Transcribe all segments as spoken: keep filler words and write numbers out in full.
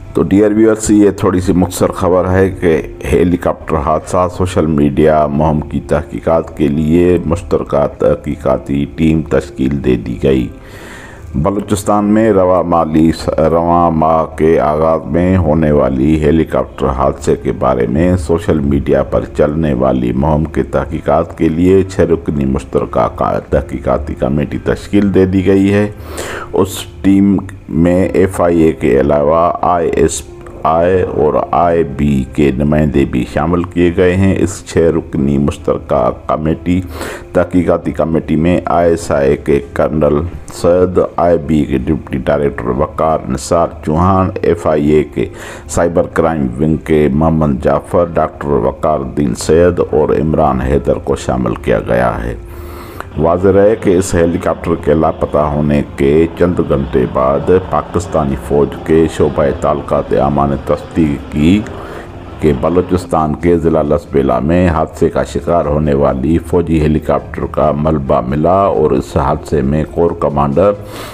تو dear viewers, یہ تھوڑی سی مختصر خبر ہے کہ ہیلی کاپٹر حادثہ سوشل میڈیا مہم کی تحقیقات کے لیے مشترکہ تحقیقاتی ٹیم تشکیل دے دی گئی۔ بلوچستان میں رواں مالی رواں ماہ کے آغاز میں ہونے والی ہیلی کاپٹر حادثے کے بارے میں سوشل میڈیا پر چلنے والی مہم کے تحقیقات کے لیے چھ رکنی مشترکہ تحقیقاتی کمیٹی تشکیل دے دی گئی ہے۔ اس ٹیم میں ایف آئی اے کے علاوہ آئی ایس آئی اور آئی بی کے نمائندے بھی شامل کیے گئے ہیں۔ اس چھ رکنی مشترکہ کمیٹی تحقیقاتی کمیٹی میں آئی ایس آئی کے کرنل سید، آئی بی کے deputy director Waqar Nisar Chauhan, F I A کے سائبر کرائم ونگ کے محمد جعفر، ڈاکٹر وقار الدین سید اور عمران حیدر کو شامل کیا گیا ہے۔ واضح رہے کہ اس ہیلی کاپٹر کے لاپتہ ہونے کے چند گھنٹے بعد پاکستانی فوج کے شعبہ تعلقات عامہ نے تصدیق کی کہ بلوچستان کے ضلع لسبیلا میں حادثے کا شکار ہونے والی فوجی ہیلی کاپٹر کا ملبہ ملا اور اس حادثے میں corps commander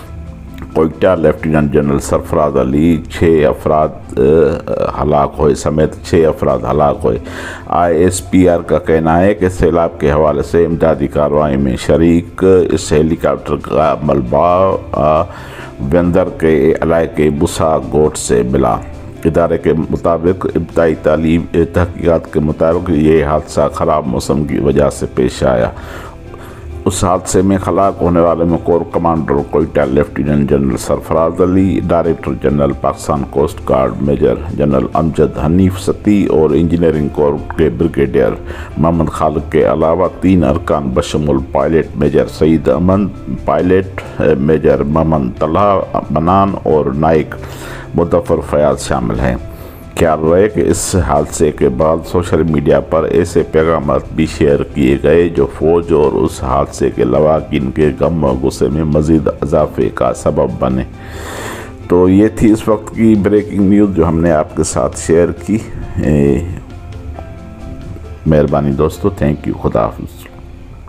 Quetta lieutenant general Sarfaraz Ali چھ افراد ہلاک ہوئے سمیت چھ افراد ہلاک ہوئے۔ آئی ایس پی آر کا کہنا ہے کہ سیلاب کے حوالے سے امدادی کارروائی میں شریک اس ہیلی کاپٹر کا ملبہ ویندر کے علاقے بسا گوٹ سے ملا۔ ادارے کے مطابق ابتدائی تعلیم تحقیقات کے مطابق یہ حادثہ خراب موسم کی وجہ سے پیش آیا۔ اس حادثے میں ہلاک ہونے والے میں corps commander Quetta lieutenant general Sarfaraz Ali, director general Pakistan coast guard major general Amjad Hanif Satti اور انجینئرنگ کور کے بریگیڈیئر محمد خالق کے علاوہ تین ارکان بشمول پائلٹ میجر سعید امن، پائلٹ میجر محمد طلحہ بنان اور نائک مظفر فیاض شامل ہیں۔ خیال رہے کہ اس حادثے کے بعد سوشل میڈیا پر ایسے پیغامات بھی شیئر کیے گئے جو فوج اور اس حادثے کے لواحقین کے غم و غصے میں مزید اضافے کا سبب بنے۔ تو یہ تھی اس وقت کی بریکنگ نیوز جو ہم نے آپ کے ساتھ شیئر کی۔ مہربانی دوستو، تھینک یو، خدا حافظ۔